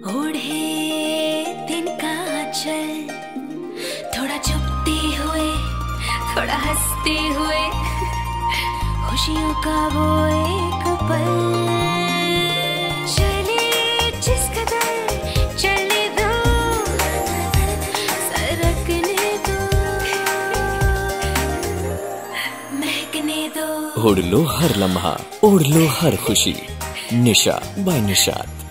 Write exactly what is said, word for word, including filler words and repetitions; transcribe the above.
ओढ़े दिन का चल, थोड़ा चुपते हुए थोड़ा हंसते हुए, खुशियों का वो एक पल। चले जिस कदर चलने दो, सरकने दो, महकने दो। ओढ़ लो हर लम्हा, ओढ़ लो हर खुशी। निशा बाय निशात।